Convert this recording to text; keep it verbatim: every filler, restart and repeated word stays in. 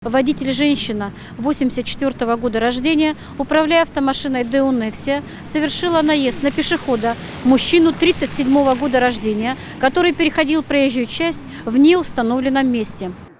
Водитель женщина восемьдесят четвёртого года рождения, управляя автомашиной Дэу Нексия, совершила наезд на пешехода, мужчину тридцать седьмого года рождения, который переходил проезжую часть в неустановленном месте.